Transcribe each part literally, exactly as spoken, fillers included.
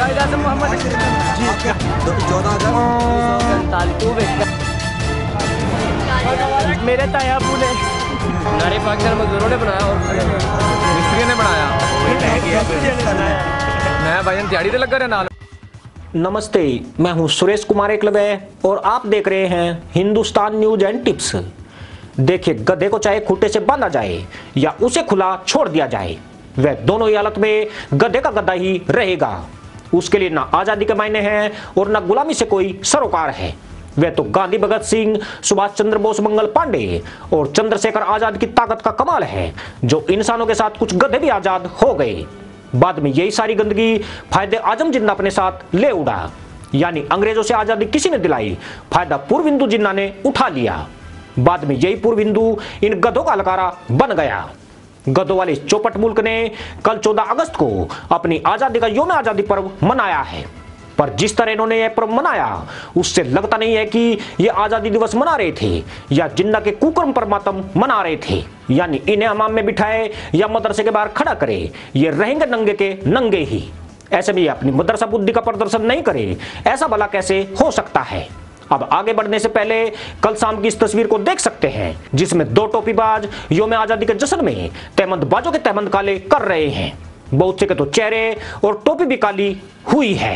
मेरे ताया ने नारे पाकिस्तान मजदूरों ने बनाया और मिस्त्री ने बनाया। मैं भाईजान दिहाड़ी ते लगा रहा नाल। नमस्ते, मैं हूं सुरेश कुमार एकलव्य और आप देख रहे हैं हिंदुस्तान न्यूज एंड टिप्स। देखिए, गधे को चाहे खूंटे से बांधा जाए या उसे खुला छोड़ दिया जाए, वह दोनों ही हालत में गधे का गधा ही रहेगा। उसके लिए ना आजादी के मायने हैं और ना गुलामी से कोई सरोकार है। वह तो गांधी, भगत सिंह, सुभाष चंद्र बोस, मंगल पांडे और चंद्रशेखर आजाद की ताकत का कमाल है, जो इंसानों के साथ कुछ गधे भी आजाद हो गए। बाद में यही सारी गंदगी फायदे आजम जिन्ना अपने साथ ले उड़ा, यानी अंग्रेजों से आजादी किसी ने दिलाई, फायदा पूर्व हिंदू जिन्ना ने उठा लिया। बाद में यही पूर्व हिंदू इन गधों का अलकारा बन गया। गधों वाले चौपट मुल्क ने कल चौदह अगस्त को अपनी आजादी का यौम आजादी पर्व मनाया है, पर जिस तरह इन्होंने यह पर्व मनाया उससे लगता नहीं है कि ये आजादी दिवस मना रहे थे या जिन्ना के कुकर्म पर मातम मना रहे थे। यानी इन्हें हमाम में बिठाए या मदरसे के बाहर खड़ा करे, ये रहेंगे नंगे के नंगे ही। ऐसे में ये अपनी मदरसा बुद्धि का प्रदर्शन नहीं करे, ऐसा भला कैसे हो सकता है। अब आगे बढ़ने से पहले कल शाम की इस तस्वीर को देख सकते हैं, जिसमें दो टोपीबाज यौम आजादी के जश्न में तहमंदबाजों के तहमंद काले कर रहे हैं। बहुत से के तो चेहरे और टोपी भी काली हुई है।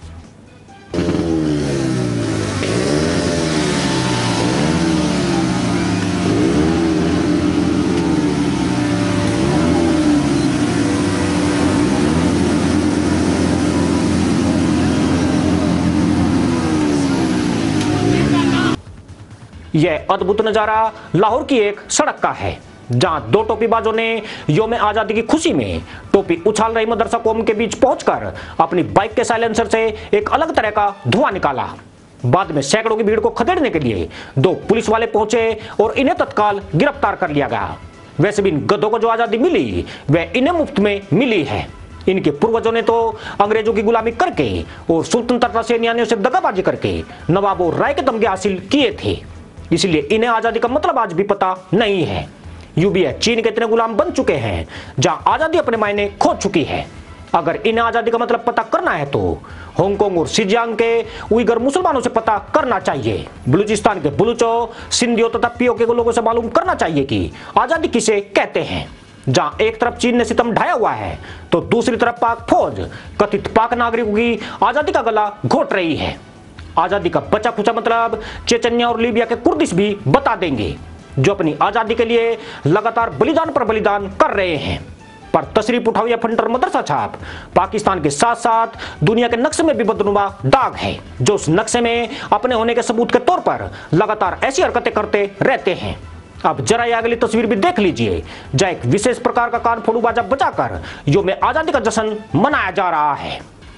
यह अद्भुत नजारा लाहौर की एक सड़क का है, जहां दो टोपीबाजों ने यौम आजादी की खुशी में टोपी उछाल रही मदरसा कौम के बीच पहुंचकर अपनी बाइक के साइलेंसर से एक अलग तरह का धुआं निकाला। बाद में सैकड़ों की भीड़ को खदेड़ने के लिए दो पुलिस वाले पहुंचे और इन्हें तत्काल गिरफ्तार कर लिया गया। वैसे भी इन गधों को जो आजादी मिली वह इन्हें मुफ्त में मिली है। इनके पूर्वजों ने तो अंग्रेजों की गुलामी करके और स्वतंत्रता सेनानियों से दगाबाजी करके नवाब और राय के तमगे हासिल किए थे, इसलिए इन्हें आजादी का मतलब आज भी पता नहीं है। यूं भी है, चीन के इतने गुलाम बन चुके हैं जहां आजादी अपने मायने खो चुकी है। अगर इन्हें आजादी का मतलब पता करना है तो हांगकांग और शिनजियांग के उइगर मुसलमानों से पता करना चाहिए। बलूचिस्तान के बलूचों, सिंधियों तथा पीओके के लोगों से मालूम करना चाहिए कि आजादी किसे कहते हैं। जहां एक तरफ चीन ने सितम ढाया हुआ है तो दूसरी तरफ पाक फौज कथित पाक नागरिकों की आजादी का गला घोट रही है। आजादी का बचा खुचा मतलब चेचन्या और लीबिया के कुर्दिश भी बता देंगे, जो अपनी आजादी के लिए लगातार बलिदान पर बलिदान कर रहे हैं। पर तशरीफ उठाओ या फंटर मदरसा छाप पाकिस्तान के साथ साथ दुनिया के नक्शे में भी बदनुमा दाग है, जो उस नक्शे में अपने होने के सबूत के तौर पर लगातार ऐसी हरकतें करते रहते हैं। अब जरा ये अगली तस्वीर भी देख लीजिए, जहां एक विशेष प्रकार का कान फोड़ू बाजा बजाकर यौम आजादी का जश्न मनाया जा रहा है।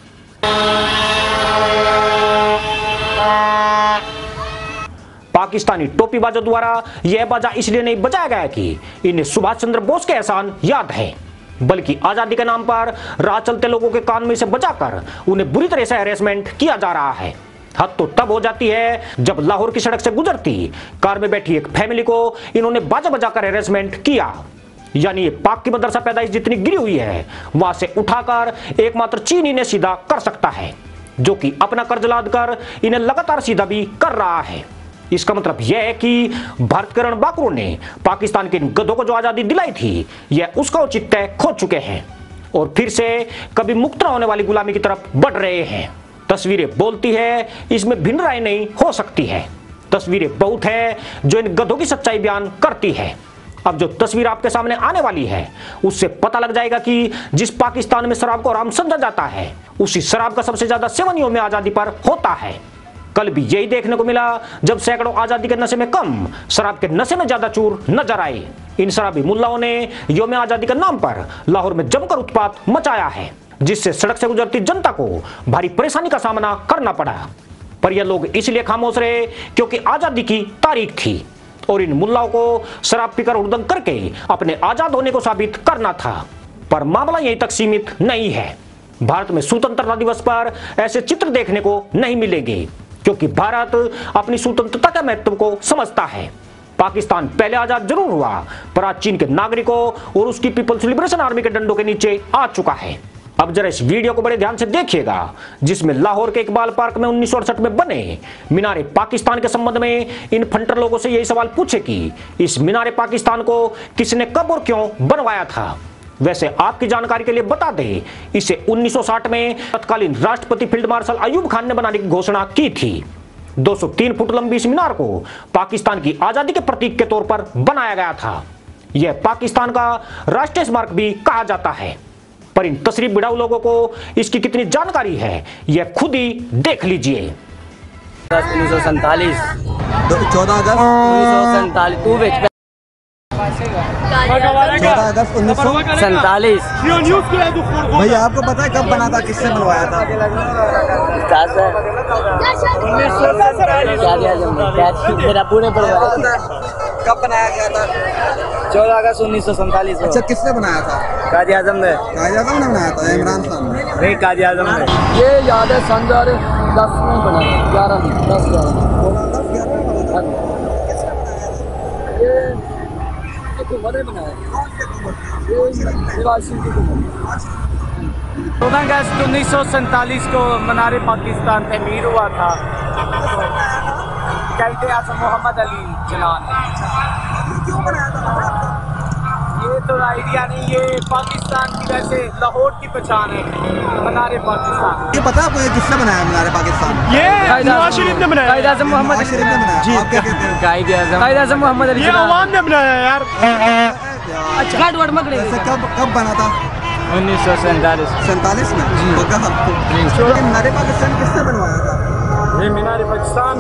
पाकिस्तानी टोपीबाजों द्वारा यह बाजा इसलिए नहीं बजाया गया कि इन्हें सुभाष चंद्र बोस के एहसान याद है, बल्कि आजादी के नाम पर राह चलते लोगों के कान में इसे बजाकर उन्हें बुरी तरह से हैरेसमेंट किया जा रहा है। हद तो तब हो जाती है जब लाहौर की सड़क से गुजरती कार में बैठी एक फैमिली को इन्होंने बाजा बजाकर हैरेसमेंट किया। यानी ये पाक की मदरसा पैदाइश जितनी गिरी हुई है वहां से उठाकर एकमात्र चीन इन्हें सीधा कर सकता है, जो कि अपना कर्ज लाद कर इन्हें लगातार सीधा भी कर रहा है। इसका मतलब यह है कि भारत के रणबांकुरों ने पाकिस्तान के इन गधों को जो आजादी दिलाई थी, यह उसका औचित्य खो चुके हैं और फिर से कभी मुक्त न होने वाली गुलामी की तरफ बढ़ रहे हैं। तस्वीरें बोलती है, इसमें भिन्न राय नहीं हो सकती है। तस्वीरें बहुत है जो इन गधों की सच्चाई बयान करती है। अब जो तस्वीर आपके सामने आने वाली है उससे पता लग जाएगा कि जिस पाकिस्तान में शराब को हराम समझा जाता है, उसी शराब का सबसे ज्यादा सेवन यौम आजादी पर होता है। कल भी यही देखने को मिला जब सैकड़ों आजादी के नशे में कम, शराब के नशे में ज्यादा चूर नजर आए। इन शराबी मुल्लाओं ने यौम आजादी के नाम पर लाहौर में जमकर उत्पात मचाया है, जिससे सड़क से गुजरती जनता को भारी परेशानी का सामना करना पड़ा। पर यह लोग इसलिए खामोश रहे क्योंकि आजादी की तारीख थी और इन मुल्लाओं को शराब पीकर हुड़दंग करके अपने आजाद होने को साबित करना था। पर मामला यहीं तक सीमित नहीं है। भारत में स्वतंत्रता दिवस पर ऐसे चित्र देखने को नहीं मिलेंगे, क्योंकि भारत अपनी स्वतंत्रता के महत्व को समझता है। पाकिस्तान पहले आजाद जरूर हुआ, पर आज चीन के नागरिकों और उसकी पीपल्स लिबरेशन आर्मी के डंडों के नीचे आ चुका है। अब जरा इस वीडियो को बड़े ध्यान से देखिएगा, जिसमें लाहौर के इकबाल पार्क में उन्नीस सौ अड़सठ में बने मीनारे पाकिस्तान के संबंध में इन फंटर लोगों से यही सवाल पूछे कि इस मीनारे पाकिस्तान को किसने कब और क्यों बनवाया था। वैसे आपकी जानकारी के लिए बता दें, इसे उन्नीस सौ साठ में तत्कालीन राष्ट्रपति फील्ड मार्शल अयूब खान ने बनाने की घोषणा की थी। दो सौ तीन फुट लंबी इस मीनार को पाकिस्तान की आजादी के प्रतीक के तौर पर बनाया गया था। यह पाकिस्तान का राष्ट्रीय स्मारक भी कहा जाता है। पर इन तशरीफ बिड़ाऊ लोगों को इसकी कितनी जानकारी है, यह खुद ही देख लीजिए। उन्नीस सौ सैतालीस चौदह अगस्त उन्नीस सौ सैतालीस तू बेच चौदह अगस्त उन्नीस सौ सैतालीस भैया आपको पता है कब बना था, किसने बनवाया था? कब बनाया गया था? चौदह अगस्त उन्नीस सौ सैतालीस अच्छा, किसने बनाया था? काजी आजम ने काजी आजम ने बनाया था, इमरान खान ने? नहीं, काजी आजम ने। ये याद है सन दो हजार दस में बना, ग्यारह में दस चौदह अगस्त उन्नीस सौ सैतालीस को मीनार पाकिस्तान तमीर हुआ था। कायदे आज़म मोहम्मद अली जिन्ना ने। क्यों बनाया था? ये तो आइडिया नहीं, ये पाकिस्तान की वैसे लाहौर की पहचान है मीनार पाकिस्तान। ये पता है आपको ये किसने बनाया मीनार पाकिस्तान? ये नवाज शरीफ ने बनाया। कायदे आज़म मोहम्मद नवाज शरीफ ने बनाया। जी, आप क्या कहते हैं? कायदे आज़म कायदे आज़म मोहम्मद अली जिन्ना। ये अवाम ने बनाया यार। अच्छा, गाड़ वाड़ मगड़े। वैसे कब कब बना था? उन्नीस सौ सैतालीस सैतालीस में। पक्का आपको? मीनार पाकिस्तान किसने बनवाया था? ये मीनार पाकिस्तान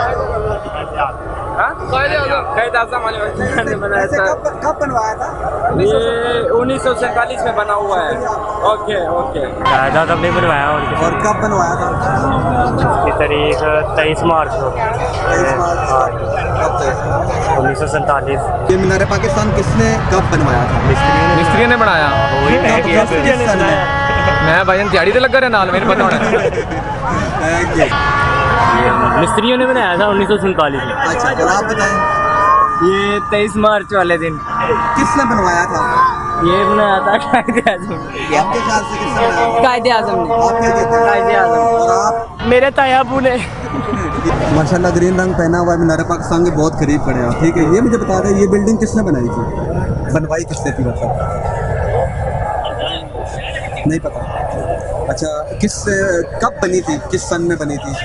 कायदे आज़म ने बनाया वैसे था। कब कब बनवाया था? ये उन्नीस सौ सैतालीस में बना हुआ है। Okay okay. कायदे आज़म ने बनवाया। और और कब बनवाया था? की तारीख तेईस मार्च को तेईस मार्च। कब थे? उन्नीस सौ सैतालीस। ये मीनार पाकिस्तान किसने कब बनवाया था? मिस्त्री ने बनाया। वही कब- है कि कब- किस सन में? मैं भाई दिहाड़ी तो लगा रहा नाल, मेरे पता होना। Thank you। मिस्त्रियों ने बनाया था उन्नीस सौ सैतालीस में। अच्छा, और आप बताएं ये तेईस मार्च वाले दिन किसने बनवाया था? ये बनाया था कायदे आज़म। आपके ख्याल से किसने बनाया? कायदे आज़म ने। आप क्या कहते हैं? कायदे आज़म। और आप? मेरे तायाबू ने। माशाल्लाह ग्रीन रंग पहना हुआ है, मीनार पाकिस्तान के बहुत करीब खड़े हैं। ठीक है, ये मुझे बता दें, ये बिल्डिंग किसने बनाई थी? बनवाई किसने थी मतलब? नहीं पता। अच्छा, किस कब बनी थी, किस सन में बनी थी?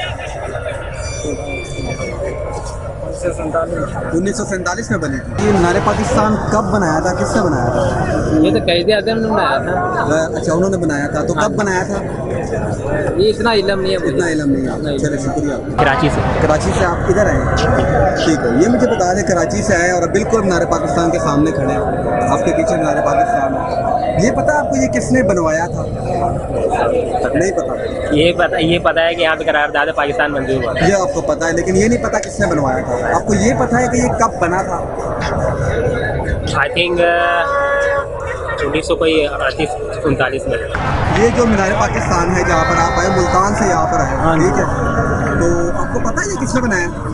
उन्नीस सौ सैतालीस में बनी थी। ये मीनार पाकिस्तान कब बनाया था, किसने बनाया था? ये तो कायदे आज़म ने बनाया था। अच्छा, उन्होंने बनाया था। तो कब बनाया था? ये इतना इल्म नहीं है मुझे। इतना इलम नहीं है। चलिए, शुक्रिया। कराची से। कराची से आप इधर आए? ठीक है, ये मुझे बता दें कराची से आए और बिल्कुल मीनार पाकिस्तान के सामने खड़े हैं। आपके पीछे मीनार पाकिस्तान है। ये पता आपको ये किसने बनवाया था? नहीं पता। ये पता ये पता है कि यहाँ पे करारदाद पाकिस्तान मंजूर हुआ था। ये आपको पता है, लेकिन ये नहीं पता किसने बनवाया था। आपको ये पता है कि ये कब बना था? आई थिंक उन्नीस सौ कोई अड़तीस उनतालीस में। ये जो मीनार पाकिस्तान है जहाँ पर आप आए, मुल्तान से यहाँ पर आए, ठीक है, तो आपको पता है ये किसने बनाया?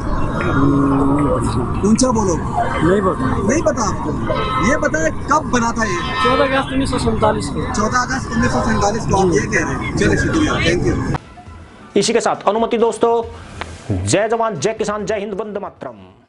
ऊंचा बोलो। नहीं पता। नहीं पता आपको? ये पता है कब बना था ये? चौदह अगस्त उन्नीस सौ सैतालीस को। चौदह अगस्त उन्नीस सौ सैतालीस को आप ये कह रहे हैं। चलिए, शुक्रिया, थैंक यू। इसी के साथ अनुमति दोस्तों, जय जवान जय किसान जय हिंद वंदे मातरम।